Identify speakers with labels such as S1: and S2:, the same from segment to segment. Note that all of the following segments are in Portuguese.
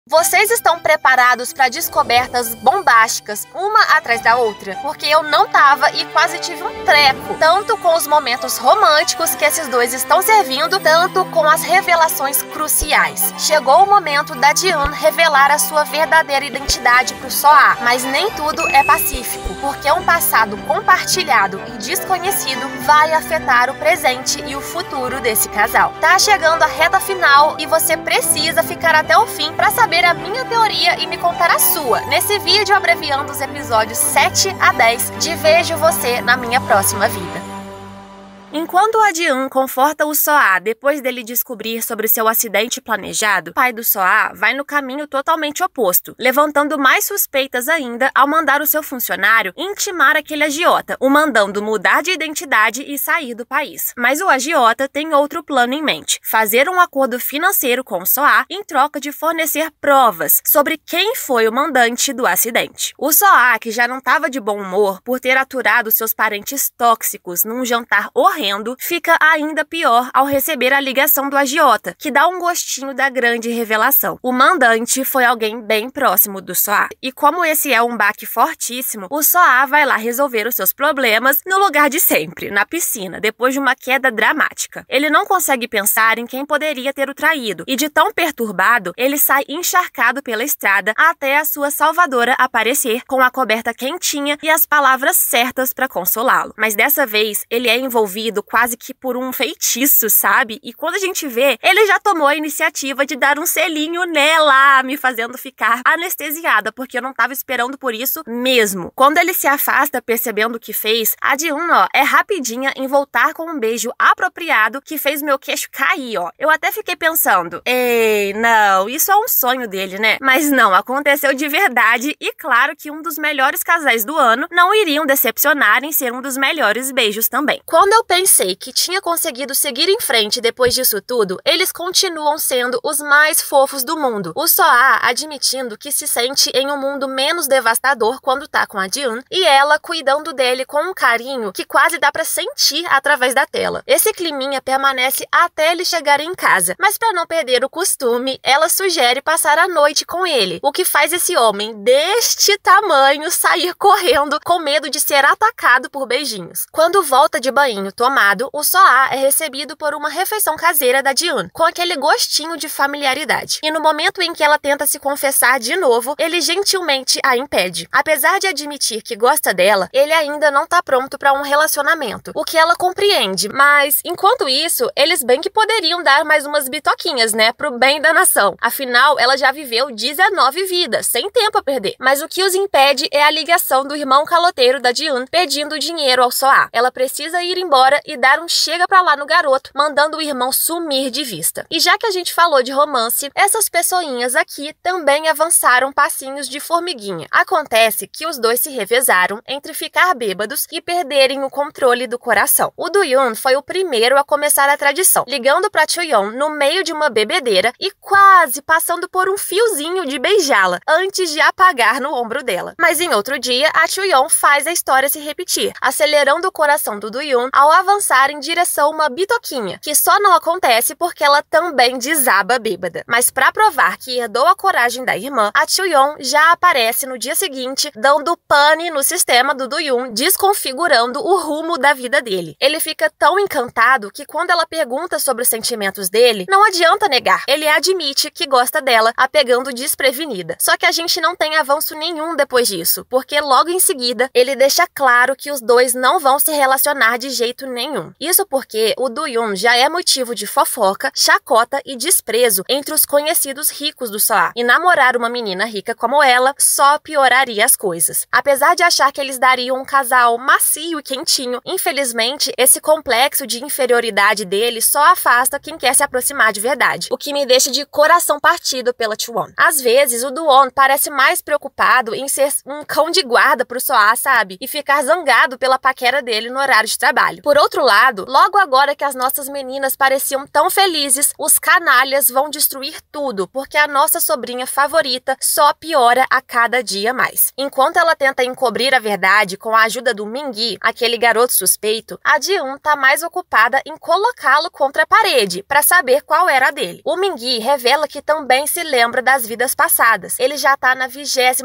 S1: Vocês estão preparados para descobertas bombásticas, uma atrás da outra? Porque eu não tava e quase tive um treco, tanto com os momentos românticos que esses dois estão servindo, tanto com as revelações cruciais. Chegou o momento da Ji-eun revelar a sua verdadeira identidade pro Soa, mas nem tudo é pacífico, porque um passado compartilhado e desconhecido vai afetar o presente e o futuro desse casal. Tá chegando a reta final e você precisa ficar até o fim para saber a minha teoria e me contar a sua, nesse vídeo abreviando os episódios 7 a 10 de Vejo Você na Minha Próxima Vida. Enquanto a Ji-eun conforta o Soa depois dele descobrir sobre seu acidente planejado, o pai do Soa vai no caminho totalmente oposto, levantando mais suspeitas ainda ao mandar o seu funcionário intimar aquele agiota, o mandando mudar de identidade e sair do país. Mas o agiota tem outro plano em mente, fazer um acordo financeiro com o Soa em troca de fornecer provas sobre quem foi o mandante do acidente. O Soa, que já não estava de bom humor por ter aturado seus parentes tóxicos num jantar horrível, fica ainda pior ao receber a ligação do agiota, que dá um gostinho da grande revelação. O mandante foi alguém bem próximo do Soa, e como esse é um baque fortíssimo, o Soa vai lá resolver os seus problemas no lugar de sempre, na piscina, depois de uma queda dramática. Ele não consegue pensar em quem poderia ter o traído, e de tão perturbado, ele sai encharcado pela estrada até a sua salvadora aparecer com a coberta quentinha e as palavras certas para consolá-lo. Mas dessa vez, ele é envolvido quase que por um feitiço, sabe? E quando a gente vê, ele já tomou a iniciativa de dar um selinho nela, me fazendo ficar anestesiada, porque eu não tava esperando por isso mesmo. Quando ele se afasta percebendo o que fez, a Ji-eun, é rapidinha em voltar com um beijo apropriado que fez meu queixo cair, Eu até fiquei pensando, ei, não, isso é um sonho dele, né? Mas não, aconteceu de verdade e claro que um dos melhores casais do ano não iriam decepcionar em ser um dos melhores beijos também. Quando eu pensei que tinha conseguido seguir em frente depois disso tudo, eles continuam sendo os mais fofos do mundo. O Soa admitindo que se sente em um mundo menos devastador quando tá com a Ji-eun e ela cuidando dele com um carinho que quase dá pra sentir através da tela. Esse climinha permanece até ele chegar em casa, mas pra não perder o costume, ela sugere passar a noite com ele, o que faz esse homem deste tamanho sair correndo com medo de ser atacado por beijinhos. Quando volta de banho tomado, o Soa é recebido por uma refeição caseira da Ji-eun, com aquele gostinho de familiaridade. E no momento em que ela tenta se confessar de novo, ele gentilmente a impede. Apesar de admitir que gosta dela, ele ainda não tá pronto para um relacionamento, o que ela compreende, mas enquanto isso, eles bem que poderiam dar mais umas bitoquinhas, né, pro bem da nação. Afinal, ela já viveu 19 vidas, sem tempo a perder. Mas o que os impede é a ligação do irmão caloteiro da Ji-eun pedindo dinheiro ao Soa. Ela precisa ir embora e dar um chega pra lá no garoto, mandando o irmão sumir de vista. E já que a gente falou de romance, essas pessoinhas aqui também avançaram passinhos de formiguinha. Acontece que os dois se revezaram entre ficar bêbados e perderem o controle do coração. O Do-yoon foi o primeiro a começar a tradição, ligando pra Cho-yeon no meio de uma bebedeira e quase passando por um fiozinho de beijá-la, antes de apagar no ombro dela. Mas em outro dia, a Cho-yeon faz a história se repetir, acelerando o coração do Do-yoon ao avançar em direção a uma bitoquinha, que só não acontece porque ela também desaba bêbada. Mas pra provar que herdou a coragem da irmã, a Cho-yeon já aparece no dia seguinte, dando pane no sistema do Do-yoon, desconfigurando o rumo da vida dele. Ele fica tão encantado que quando ela pergunta sobre os sentimentos dele, não adianta negar. Ele admite que gosta dela, a pegando desprevenida. Só que a gente não tem avanço nenhum depois disso, porque logo em seguida, ele deixa claro que os dois não vão se relacionar de jeito nenhum. Isso porque o Do-yoon já é motivo de fofoca, chacota e desprezo entre os conhecidos ricos do Soa, e namorar uma menina rica como ela só pioraria as coisas. Apesar de achar que eles dariam um casal macio e quentinho, infelizmente, esse complexo de inferioridade dele só afasta quem quer se aproximar de verdade, o que me deixa de coração partido pela Cho-won. Às vezes, o Do-won parece mais preocupado em ser um cão de guarda pro Soa, sabe? E ficar zangado pela paquera dele no horário de trabalho. Por outro lado, logo agora que as nossas meninas pareciam tão felizes, os canalhas vão destruir tudo, porque a nossa sobrinha favorita só piora a cada dia mais. Enquanto ela tenta encobrir a verdade com a ajuda do Mingyi, aquele garoto suspeito, a Ji-eun tá mais ocupada em colocá-lo contra a parede para saber qual era a dele. O Mingyi revela que também se lembra das vidas passadas. Ele já tá na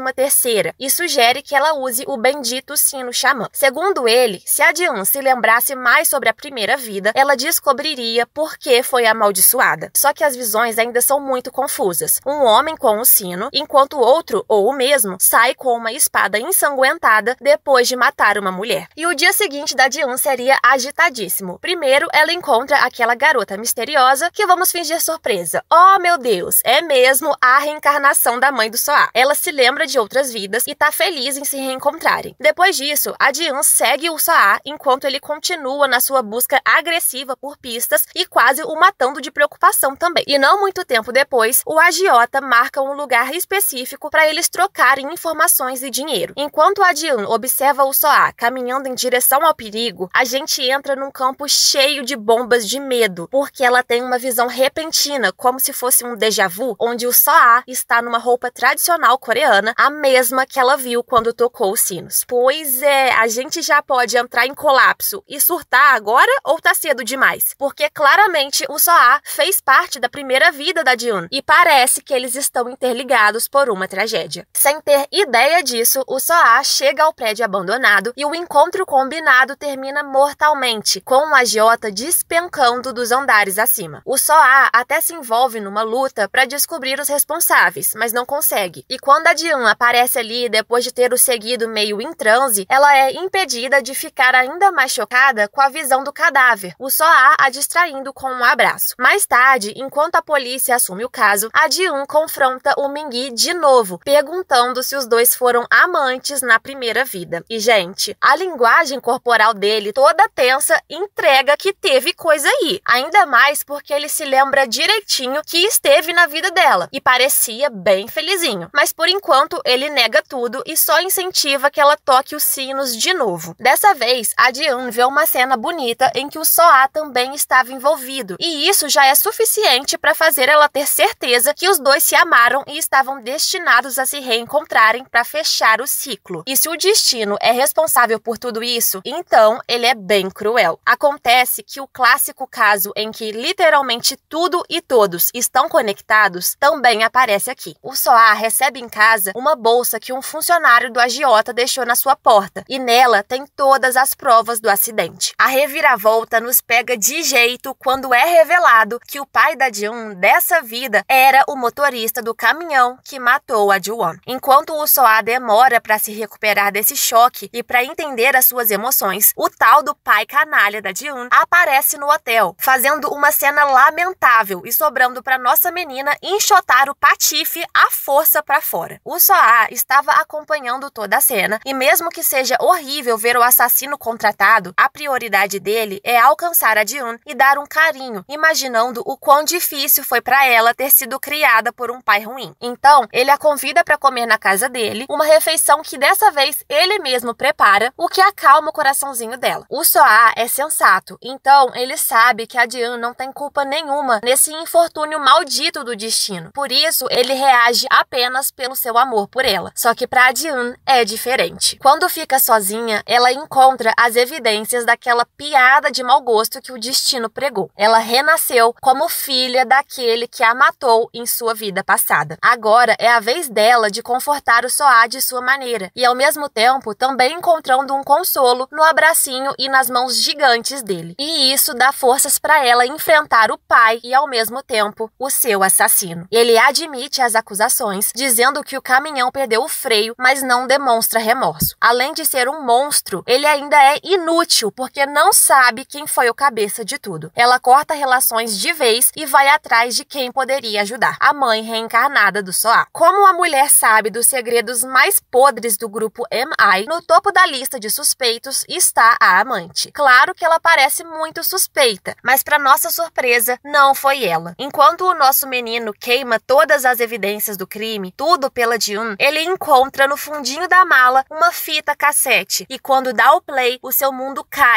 S1: 23ª e sugere que ela use o bendito sino xamã. Segundo ele, se a Ji-eun se lembrasse mais sobre a primeira vida, ela descobriria por que foi amaldiçoada. Só que as visões ainda são muito confusas. Um homem com o sino, enquanto o outro, ou o mesmo, sai com uma espada ensanguentada depois de matar uma mulher. E o dia seguinte da Ji-eun seria agitadíssimo. Primeiro, ela encontra aquela garota misteriosa que vamos fingir surpresa. Oh, meu Deus, é mesmo a reencarnação da mãe do Soa. Ela se lembra de outras vidas e tá feliz em se reencontrarem. Depois disso, a Ji-eun segue o Soa enquanto ele continua na sua busca agressiva por pistas e quase o matando de preocupação também. E não muito tempo depois, o agiota marca um lugar específico para eles trocarem informações e dinheiro. Enquanto a Ji-eun observa o Soa caminhando em direção ao perigo, a gente entra num campo cheio de bombas de medo, porque ela tem uma visão repentina, como se fosse um déjà vu, onde o Soa está numa roupa tradicional coreana, a mesma que ela viu quando tocou os sinos. Pois é, a gente já pode entrar em colapso e surtar agora ou tá cedo demais? Porque claramente o Soa fez parte da primeira vida da Ji-eun e parece que eles estão interligados por uma tragédia. Sem ter ideia disso, o Soa chega ao prédio abandonado e o encontro combinado termina mortalmente, com o agiota despencando dos andares acima. O Soa até se envolve numa luta para descobrir os responsáveis, mas não consegue. E quando a Ji-eun aparece ali depois de ter o seguido meio em transe, ela é impedida de ficar ainda mais chocada com a visão do cadáver, o Soa a distraindo com um abraço. Mais tarde, enquanto a polícia assume o caso, a Ji-eun confronta o Mingyi de novo, perguntando se os dois foram amantes na primeira vida. E, gente, a linguagem corporal dele, toda tensa, entrega que teve coisa aí. Ainda mais porque ele se lembra direitinho que esteve na vida dela e parecia bem felizinho. Mas por enquanto ele nega tudo e só incentiva que ela toque os sinos de novo. Dessa vez, a Ji-eun vê uma cena bonita em que o Soa também estava envolvido, e isso já é suficiente para fazer ela ter certeza que os dois se amaram e estavam destinados a se reencontrarem para fechar o ciclo. E se o destino é responsável por tudo isso, então ele é bem cruel. Acontece que o clássico caso em que literalmente tudo e todos estão conectados também aparece aqui. O Soa recebe em casa uma bolsa que um funcionário do agiota deixou na sua porta, e nela tem todas as provas do acidente. A reviravolta nos pega de jeito quando é revelado que o pai da Ji-eun dessa vida era o motorista do caminhão que matou a Ji-won. Enquanto o Soa demora para se recuperar desse choque e para entender as suas emoções, o tal do pai canalha da Ji-eun aparece no hotel, fazendo uma cena lamentável e sobrando para nossa menina enxotar o patife à força para fora. O Soa estava acompanhando toda a cena e mesmo que seja horrível ver o assassino contratado, a prioridade dele é alcançar a Ji-eun e dar um carinho, imaginando o quão difícil foi para ela ter sido criada por um pai ruim. Então, ele a convida para comer na casa dele, uma refeição que dessa vez ele mesmo prepara, o que acalma o coraçãozinho dela. O Soa é sensato, então ele sabe que a Ji-eun não tem culpa nenhuma nesse infortúnio maldito do destino. Por isso, ele reage apenas pelo seu amor por ela. Só que para a Ji-eun é diferente. Quando fica sozinha, ela encontra as evidências daquela piada de mau gosto que o destino pregou. Ela renasceu como filha daquele que a matou em sua vida passada. Agora é a vez dela de confortar o Soa de sua maneira e ao mesmo tempo também encontrando um consolo no abracinho e nas mãos gigantes dele. E isso dá forças para ela enfrentar o pai e ao mesmo tempo o seu assassino. Ele admite as acusações, dizendo que o caminhão perdeu o freio, mas não demonstra remorso. Além de ser um monstro, ele ainda é inútil porque não sabe quem foi o cabeça de tudo. Ela corta relações de vez e vai atrás de quem poderia ajudar, a mãe reencarnada do Soa. Como a mulher sabe dos segredos mais podres do grupo MI, no topo da lista de suspeitos está a amante. Claro que ela parece muito suspeita, mas para nossa surpresa, não foi ela. Enquanto o nosso menino queima todas as evidências do crime, tudo pela Ji-eun, ele encontra no fundinho da mala uma fita cassete e quando dá o play, o seu mundo cai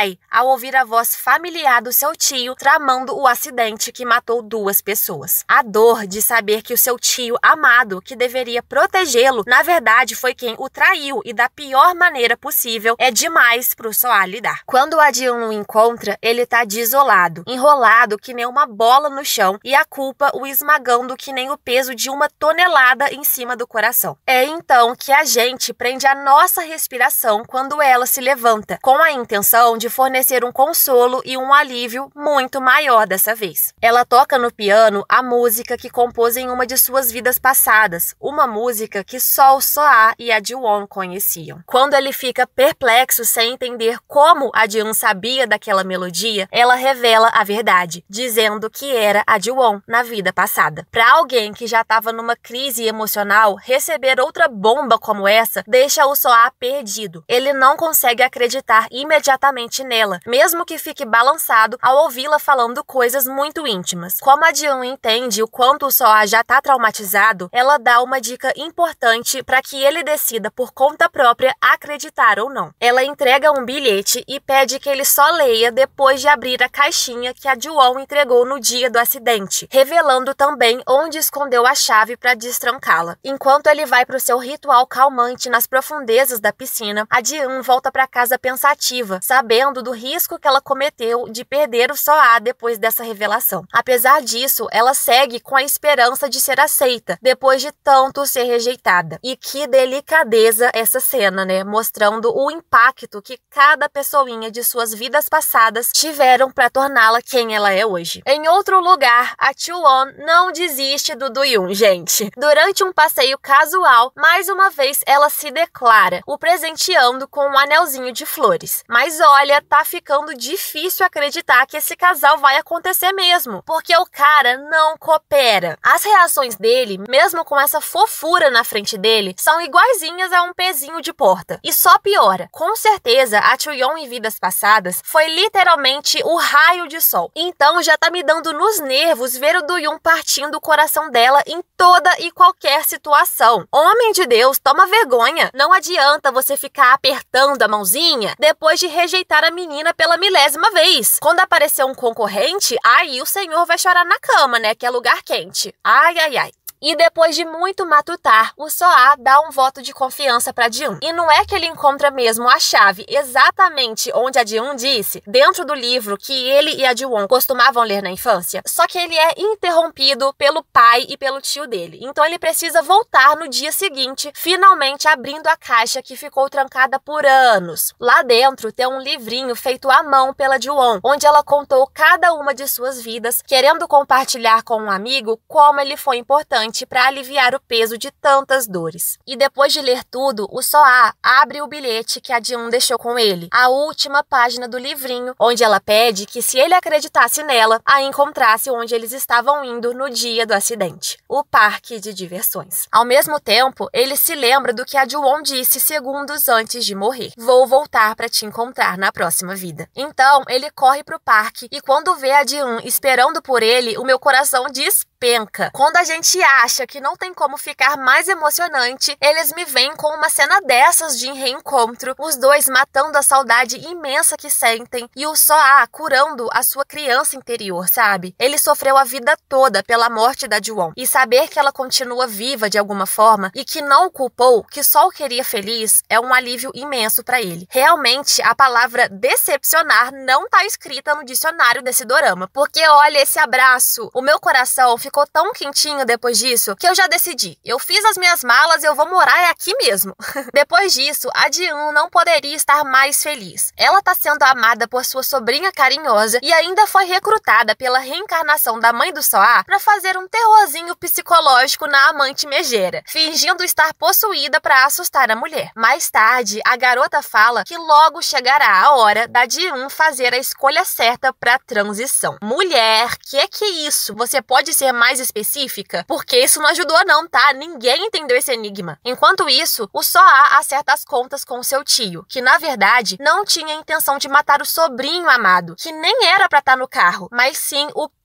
S1: pai ao ouvir a voz familiar do seu tio tramando o acidente que matou 2 pessoas. A dor de saber que o seu tio amado, que deveria protegê-lo, na verdade foi quem o traiu e da pior maneira possível, é demais pro Soa lidar. Quando a Ji-eun o encontra, ele tá desolado, enrolado que nem uma bola no chão e a culpa o esmagando que nem o peso de 1 tonelada em cima do coração. É então que a gente prende a nossa respiração quando ela se levanta, com a intenção de fornecer um consolo e um alívio muito maior dessa vez. Ela toca no piano a música que compôs em uma de suas vidas passadas, uma música que só o Soa e a Ji-won conheciam. Quando ele fica perplexo sem entender como a Ji-eun sabia daquela melodia, ela revela a verdade, dizendo que era a Ji-won na vida passada. Para alguém que já estava numa crise emocional, receber outra bomba como essa deixa o Soa perdido. Ele não consegue acreditar imediatamente nela, mesmo que fique balançado ao ouvi-la falando coisas muito íntimas. Como a Ji-eun entende o quanto o Soa já está traumatizado, ela dá uma dica importante para que ele decida por conta própria acreditar ou não. Ela entrega um bilhete e pede que ele só leia depois de abrir a caixinha que a Ji-won entregou no dia do acidente, revelando também onde escondeu a chave para destrancá-la. Enquanto ele vai para o seu ritual calmante nas profundezas da piscina, a Ji-eun volta para casa pensativa, sabendo do risco que ela cometeu de perder o Soa depois dessa revelação. Apesar disso, ela segue com a esperança de ser aceita, depois de tanto ser rejeitada. E que delicadeza essa cena, né? Mostrando o impacto que cada pessoinha de suas vidas passadas tiveram para torná-la quem ela é hoje. Em outro lugar, a Choo-won não desiste do Do-yoon, gente. Durante um passeio casual, mais uma vez ela se declara, o presenteando com um anelzinho de flores. Mas olha, tá ficando difícil acreditar que esse casal vai acontecer mesmo, porque o cara não coopera. As reações dele, mesmo com essa fofura na frente dele, são iguaizinhas a um pezinho de porta. E só piora. Com certeza, a Choo-yeon em vidas passadas foi literalmente o raio de sol. Então já tá me dando nos nervos ver o Do-yoon partindo o coração dela em toda e qualquer situação. Homem de Deus, toma vergonha. Não adianta você ficar apertando a mãozinha depois de rejeitar a menina pela 1000ª vez. Quando aparecer um concorrente, aí o senhor vai chorar na cama, né? Que é lugar quente. Ai, ai, ai. E depois de muito matutar, o Soa dá um voto de confiança para Ji-eun. E não é que ele encontra mesmo a chave exatamente onde a Ji-eun disse, dentro do livro que ele e a Ji-won costumavam ler na infância, só que ele é interrompido pelo pai e pelo tio dele. Então ele precisa voltar no dia seguinte, finalmente abrindo a caixa que ficou trancada por anos. Lá dentro tem um livrinho feito à mão pela Ji-won, onde ela contou cada uma de suas vidas, querendo compartilhar com um amigo como ele foi importante para aliviar o peso de tantas dores. E depois de ler tudo, o Soa abre o bilhete que a Ji-eun deixou com ele, a última página do livrinho, onde ela pede que se ele acreditasse nela, a encontrasse onde eles estavam indo no dia do acidente, o parque de diversões. Ao mesmo tempo, ele se lembra do que a Ji-won disse segundos antes de morrer: "Vou voltar para te encontrar na próxima vida." Então, ele corre pro parque e quando vê a Ji-eun esperando por ele, o meu coração despenca. Quando a gente acha que não tem como ficar mais emocionante, eles me vêm com uma cena dessas de reencontro, os dois matando a saudade imensa que sentem e o Soa curando a sua criança interior, sabe? Ele sofreu a vida toda pela morte da Ji-won e saber que ela continua viva de alguma forma e que não o culpou, que só o queria feliz, é um alívio imenso pra ele. Realmente, a palavra decepcionar não tá escrita no dicionário desse dorama, porque olha esse abraço, o meu coração ficou tão quentinho depois disso que eu já decidi. Eu fiz as minhas malas e eu vou morar aqui mesmo. Depois disso, a Ji-eun não poderia estar mais feliz. Ela tá sendo amada por sua sobrinha carinhosa e ainda foi recrutada pela reencarnação da mãe do Soa para fazer um terrorzinho psicológico na amante megera, fingindo estar possuída para assustar a mulher. Mais tarde, a garota fala que logo chegará a hora da Ji-eun fazer a escolha certa para transição. Mulher, que é isso? Você pode ser mais específica? Porque isso não ajudou não, tá? Ninguém entendeu esse enigma. Enquanto isso, o Soa acerta as contas com seu tio, que na verdade não tinha intenção de matar o sobrinho amado, que nem era pra estar no carro, mas sim o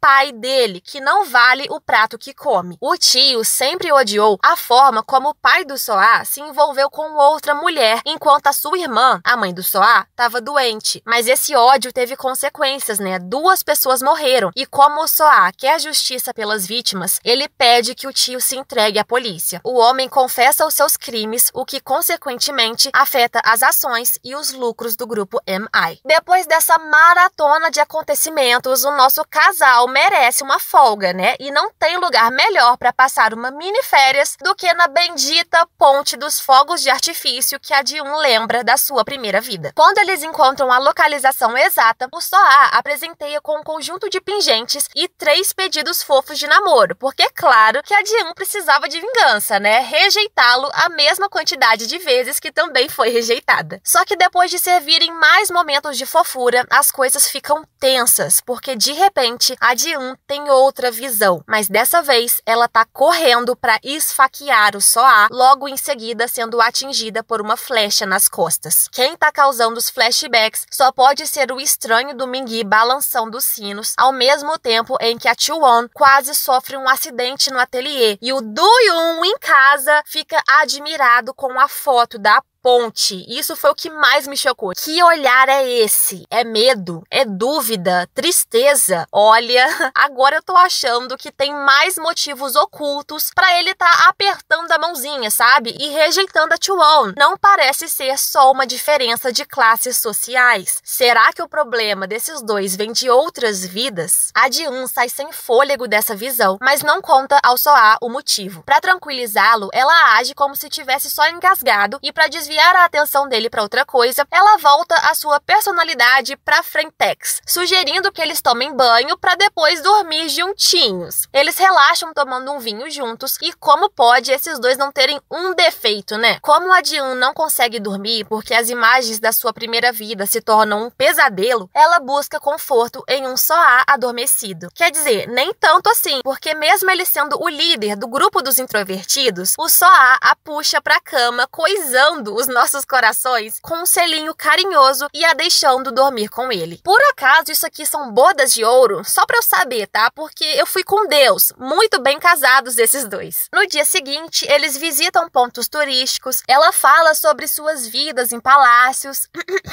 S1: pai dele, que não vale o prato que come. O tio sempre odiou a forma como o pai do Soa se envolveu com outra mulher, enquanto a sua irmã, a mãe do Soa, estava doente. Mas esse ódio teve consequências, né? 2 pessoas morreram. E como o Soa quer justiça pelas vítimas, ele pede que o tio se entregue à polícia. O homem confessa os seus crimes, o que consequentemente afeta as ações e os lucros do grupo MI. Depois dessa maratona de acontecimentos, o nosso casal merece uma folga, né? E não tem lugar melhor para passar uma mini férias do que na bendita ponte dos fogos de artifício que a Ji-un lembra da sua primeira vida. Quando eles encontram a localização exata, o Soa apresenteia com um conjunto de pingentes e 3 pedidos fofos de namoro, porque é claro que a Ji-un precisava de vingança, né? Rejeitá-lo a mesma quantidade de vezes que também foi rejeitada. Só que depois de servirem mais momentos de fofura, as coisas ficam tensas, porque de repente a Ji-un tem outra visão, mas dessa vez ela tá correndo para esfaquear o Soa, logo em seguida sendo atingida por uma flecha nas costas. Quem tá causando os flashbacks só pode ser o estranho do Mingi balançando os sinos, ao mesmo tempo em que a Choo-won quase sofre um acidente no ateliê e o Do-yoon em casa fica admirado com a foto da ponte. Isso foi o que mais me chocou. Que olhar é esse? É medo? É dúvida? Tristeza? Olha, agora eu tô achando que tem mais motivos ocultos pra ele tá apertando a mãozinha, sabe? E rejeitando a Choo-won. Não parece ser só uma diferença de classes sociais. Será que o problema desses dois vem de outras vidas? A Ji-un sai sem fôlego dessa visão, mas não conta ao Soa o motivo. Pra tranquilizá-lo, ela age como se tivesse só engasgado e pra desviar a atenção dele para outra coisa, ela volta a sua personalidade para Frentex, sugerindo que eles tomem banho para depois dormir juntinhos. Eles relaxam tomando um vinho juntos e como pode esses dois não terem um defeito, né? Como a Ji-un não consegue dormir porque as imagens da sua primeira vida se tornam um pesadelo, ela busca conforto em um Soa adormecido. Quer dizer, nem tanto assim, porque mesmo ele sendo o líder do grupo dos introvertidos, o Soa a puxa pra cama, coisando os nossos corações com um selinho carinhoso e a deixando dormir com ele. Por acaso isso aqui são bodas de ouro? Só pra eu saber, tá? Porque eu fui com Deus, muito bem casados esses dois. No dia seguinte, eles visitam pontos turísticos, ela fala sobre suas vidas em palácios,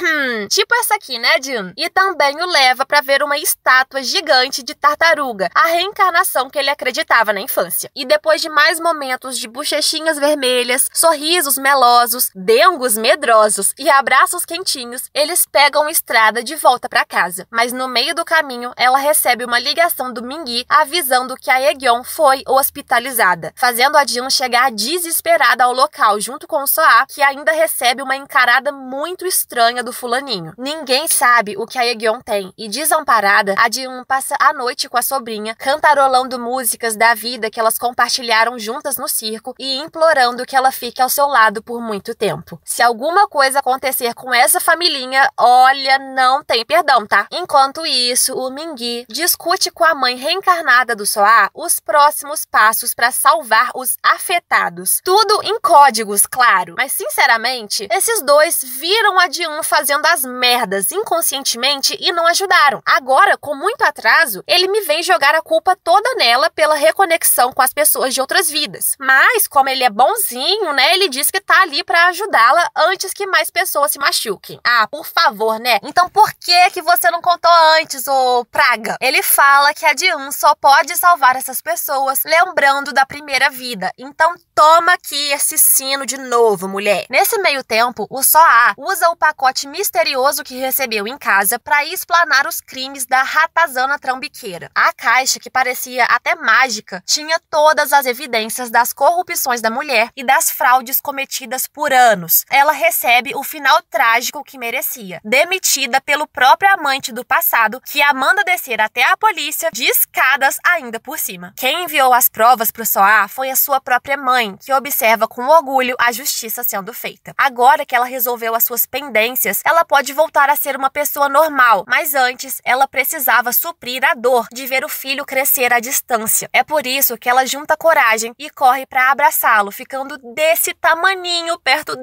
S1: tipo essa aqui, né, Jun? E também o leva pra ver uma estátua gigante de tartaruga, a reencarnação que ele acreditava na infância. E depois de mais momentos de bochechinhas vermelhas, sorrisos melosos, dengos medrosos e abraços quentinhos, eles pegam estrada de volta para casa. Mas no meio do caminho, ela recebe uma ligação do Mingi avisando que a Hae-gyeon foi hospitalizada, fazendo a Ji-un chegar desesperada ao local junto com o Soa, que ainda recebe uma encarada muito estranha do fulaninho. Ninguém sabe o que a Hae-gyeon tem e desamparada, a Ji-un passa a noite com a sobrinha, cantarolando músicas da vida que elas compartilharam juntas no circo e implorando que ela fique ao seu lado por muito tempo. Se alguma coisa acontecer com essa familhinha, olha, não tem perdão, tá? Enquanto isso, o Mingi discute com a mãe reencarnada do Soa os próximos passos para salvar os afetados. Tudo em códigos, claro. Mas, sinceramente, esses dois viram a Ji-un fazendo as merdas inconscientemente e não ajudaram. Agora, com muito atraso, ele me vem jogar a culpa toda nela pela reconexão com as pessoas de outras vidas. Mas, como ele é bonzinho, né, ele diz que tá ali pra ajudá-la antes que mais pessoas se machuquem. Ah, por favor, né? Então por que você não contou antes, ô praga? Ele fala que a Ji-un só pode salvar essas pessoas lembrando da primeira vida. Então toma aqui esse sino de novo, mulher. Nesse meio tempo, o Soa usa o pacote misterioso que recebeu em casa pra explanar os crimes da ratazana trambiqueira. A caixa, que parecia até mágica, tinha todas as evidências das corrupções da mulher e das fraudes cometidas por anos. Ela recebe o final trágico que merecia, demitida pelo próprio amante do passado, que a manda descer até a polícia de escadas ainda por cima. Quem enviou as provas pro Soa foi a sua própria mãe, que observa com orgulho a justiça sendo feita. Agora que ela resolveu as suas pendências, ela pode voltar a ser uma pessoa normal, mas antes ela precisava suprir a dor de ver o filho crescer à distância. É por isso que ela junta coragem e corre para abraçá-lo, ficando desse tamaninho perto dele.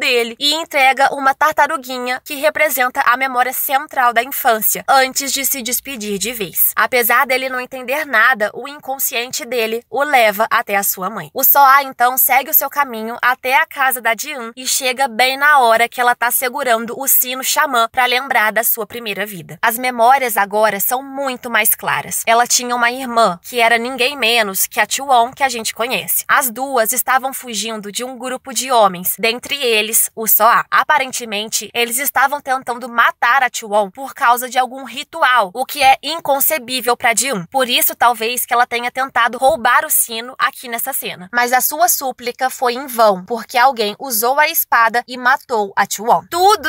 S1: ele e entrega uma tartaruguinha que representa a memória central da infância, antes de se despedir de vez. Apesar dele não entender nada, o inconsciente dele o leva até a sua mãe. O Soa então segue o seu caminho até a casa da Ji-eun e chega bem na hora que ela tá segurando o sino xamã para lembrar da sua primeira vida. As memórias agora são muito mais claras. Ela tinha uma irmã, que era ninguém menos que a Chuon, que a gente conhece. As duas estavam fugindo de um grupo de homens, dentre eles o Soa. Aparentemente, eles estavam tentando matar a Chuon por causa de algum ritual, o que é inconcebível para Ji-eun. Por isso, talvez que ela tenha tentado roubar o sino aqui nessa cena. Mas a sua súplica foi em vão, porque alguém usou a espada e matou a Chuon.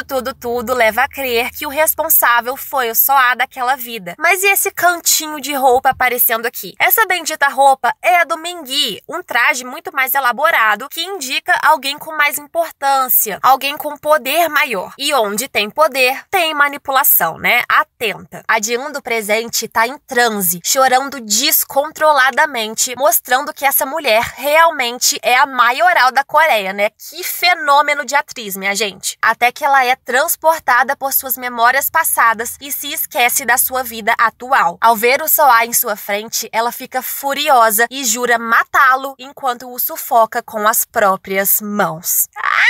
S1: Tudo leva a crer que o responsável foi o Soa daquela vida. Mas e esse cantinho de roupa aparecendo aqui? Essa bendita roupa é a do Mengui, um traje muito mais elaborado que indica alguém com mais importância, alguém com poder maior. E onde tem poder, tem manipulação, né? Atenta. A Ji-eun do presente tá em transe, chorando descontroladamente, mostrando que essa mulher realmente é a maioral da Coreia, né? Que fenômeno de atriz, minha gente. Até que ela é transportada por suas memórias passadas e se esquece da sua vida atual. Ao ver o Soa em sua frente, ela fica furiosa e jura matá-lo enquanto o sufoca com as próprias mãos.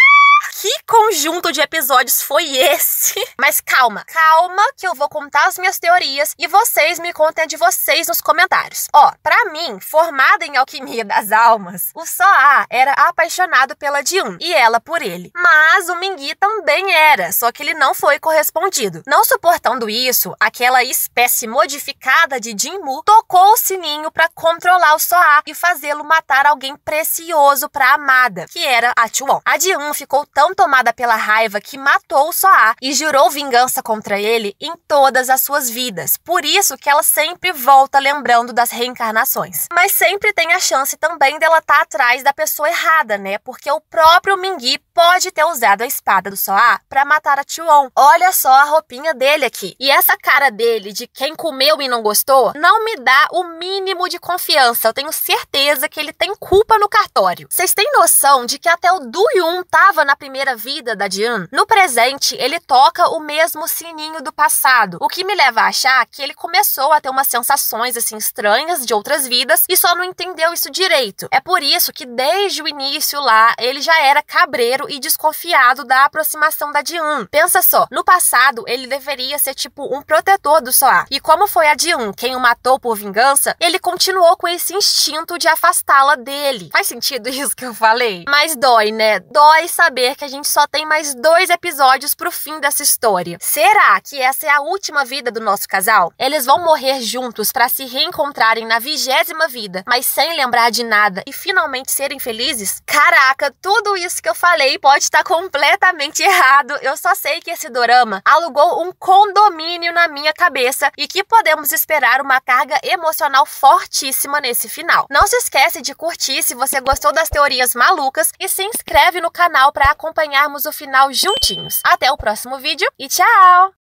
S1: Que conjunto de episódios foi esse? Mas calma que eu vou contar as minhas teorias e vocês me contem a de vocês nos comentários. Ó, pra mim, formada em alquimia das almas, o Soa era apaixonado pela Ji-eun e ela por ele. Mas o Mingyi também era, só que ele não foi correspondido. Não suportando isso, aquela espécie modificada de Jinmu tocou o sininho pra controlar o Soa e fazê-lo matar alguém precioso pra amada, que era a Chuon. A Ji-eun ficou tão tomada pela raiva que matou o Soa e jurou vingança contra ele em todas as suas vidas. Por isso que ela sempre volta lembrando das reencarnações. Mas sempre tem a chance também dela estar atrás da pessoa errada, né? Porque o próprio Mingyi pode ter usado a espada do Soa pra matar a Chuon. Olha só a roupinha dele aqui. E essa cara dele de quem comeu e não gostou não me dá o mínimo de confiança. Eu tenho certeza que ele tem culpa no cartório. Vocês têm noção de que até o Do-yoon tava na primeira vida da Ji-eun? No presente, ele toca o mesmo sininho do passado, o que me leva a achar que ele começou a ter umas sensações assim estranhas de outras vidas e só não entendeu isso direito. É por isso que desde o início lá, ele já era cabreiro e desconfiado da aproximação da Ji-eun. Pensa só, no passado, ele deveria ser tipo um protetor do Soa. E como foi a Ji-eun quem o matou por vingança, ele continuou com esse instinto de afastá-la dele. Faz sentido isso que eu falei? Mas dói, né? Dói saber que a gente só tem mais 2 episódios pro fim dessa história. Será que essa é a última vida do nosso casal? Eles vão morrer juntos pra se reencontrarem na 20ª vida, mas sem lembrar de nada e finalmente serem felizes? Caraca, tudo isso que eu falei pode estar completamente errado. Eu só sei que esse dorama alugou um condomínio na minha cabeça e que podemos esperar uma carga emocional fortíssima nesse final. Não se esquece de curtir se você gostou das teorias malucas e se inscreve no canal para acompanharmos o final juntinhos. Até o próximo vídeo e tchau!